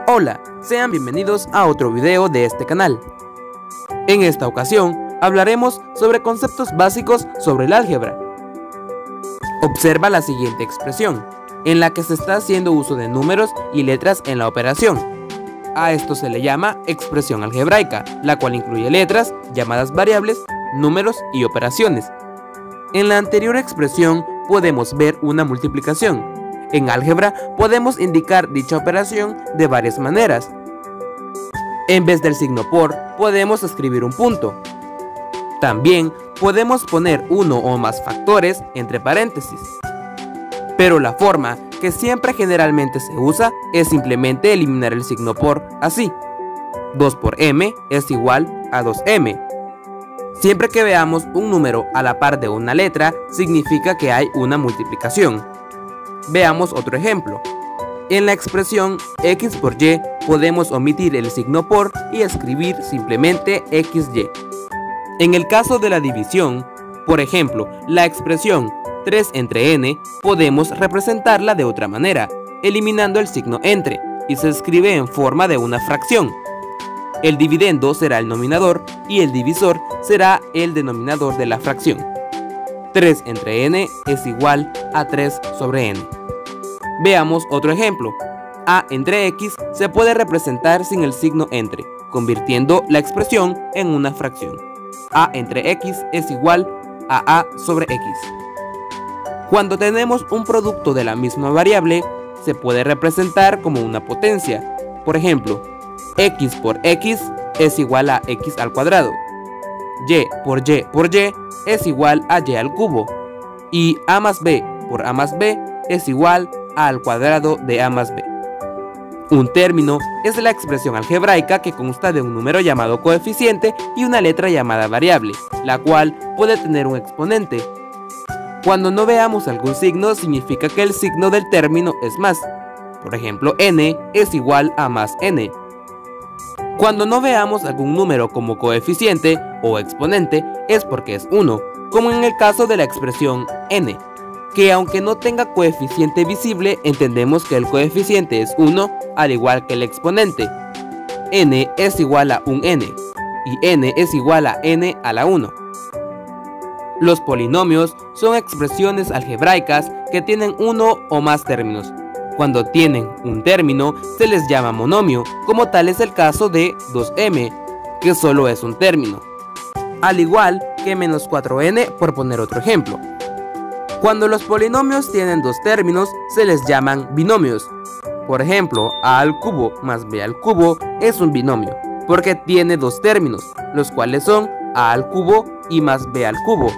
Hola, sean bienvenidos a otro video de este canal. En esta ocasión hablaremos sobre conceptos básicos sobre el álgebra. Observa la siguiente expresión, en la que se está haciendo uso de números y letras en la operación. A esto se le llama expresión algebraica, la cual incluye letras, llamadas variables, números y operaciones. En la anterior expresión podemos ver una multiplicación. En álgebra podemos indicar dicha operación de varias maneras. En vez del signo por, podemos escribir un punto. También podemos poner uno o más factores entre paréntesis. Pero la forma que siempre generalmente se usa es simplemente eliminar el signo por, así. 2 por m es igual a 2m. Siempre que veamos un número a la par de una letra, significa que hay una multiplicación. Veamos otro ejemplo. En la expresión x por y podemos omitir el signo por y escribir simplemente xy. En el caso de la división, por ejemplo, la expresión 3 entre n podemos representarla de otra manera, eliminando el signo entre, y se escribe en forma de una fracción. El dividendo será el nominador y el divisor será el denominador de la fracción. 3 entre n es igual a 3 sobre n. Veamos otro ejemplo. A entre x se puede representar sin el signo entre, convirtiendo la expresión en una fracción. A entre x es igual a sobre x. Cuando tenemos un producto de la misma variable, se puede representar como una potencia. Por ejemplo, x por x es igual a x al cuadrado. Y por y por y es igual a y al cubo. Y a más b por a más b es igual a al cuadrado de a más b. Un término es la expresión algebraica que consta de un número llamado coeficiente y una letra llamada variable, la cual puede tener un exponente. Cuando no veamos algún signo, significa que el signo del término es más. Por ejemplo, n es igual a más n. Cuando no veamos algún número como coeficiente o exponente, es porque es 1, como en el caso de la expresión n, que aunque no tenga coeficiente visible, entendemos que el coeficiente es 1, al igual que el exponente. N es igual a un n, y n es igual a n a la 1. Los polinomios son expresiones algebraicas que tienen uno o más términos. Cuando tienen un término, se les llama monomio, como tal es el caso de 2m, que solo es un término. Al igual que menos 4n, por poner otro ejemplo. Cuando los polinomios tienen dos términos, se les llaman binomios. Por ejemplo, a al cubo más b al cubo es un binomio, porque tiene dos términos, los cuales son a al cubo y más b al cubo.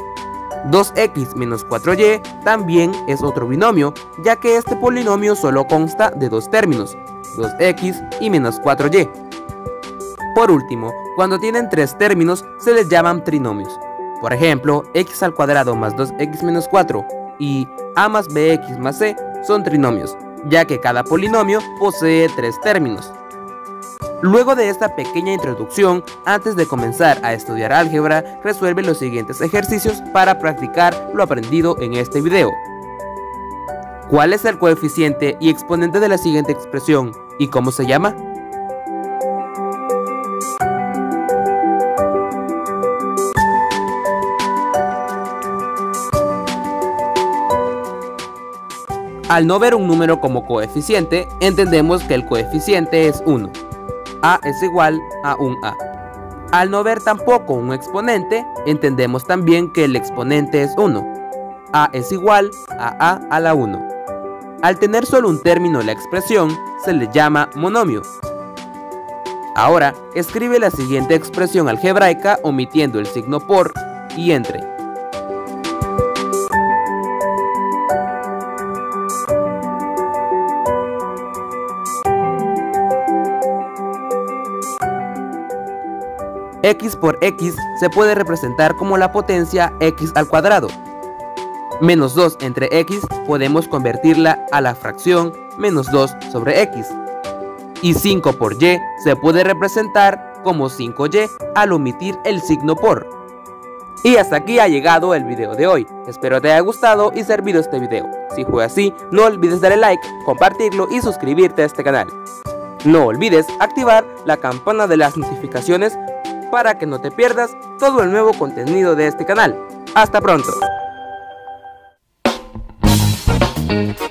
2x menos 4y también es otro binomio, ya que este polinomio solo consta de dos términos, 2x y menos 4y. Por último, cuando tienen tres términos, se les llaman trinomios. Por ejemplo, x al cuadrado más 2x menos 4 y a más bx más c son trinomios, ya que cada polinomio posee tres términos. Luego de esta pequeña introducción, antes de comenzar a estudiar álgebra, resuelve los siguientes ejercicios para practicar lo aprendido en este video. ¿Cuál es el coeficiente y exponente de la siguiente expresión y cómo se llama? Al no ver un número como coeficiente, entendemos que el coeficiente es 1. A es igual a un A. Al no ver tampoco un exponente, entendemos también que el exponente es 1. A es igual a la 1. Al tener solo un término la expresión, se le llama monomio. Ahora, escribe la siguiente expresión algebraica omitiendo el signo por y entre. X por x se puede representar como la potencia x al cuadrado. Menos 2 entre x podemos convertirla a la fracción menos 2 sobre x. Y 5 por y se puede representar como 5y al omitir el signo por. Y hasta aquí ha llegado el video de hoy. Espero te haya gustado y servido este video. Si fue así, no olvides darle like, compartirlo y suscribirte a este canal. No olvides activar la campana de las notificaciones para que no te pierdas todo el nuevo contenido de este canal. ¡Hasta pronto!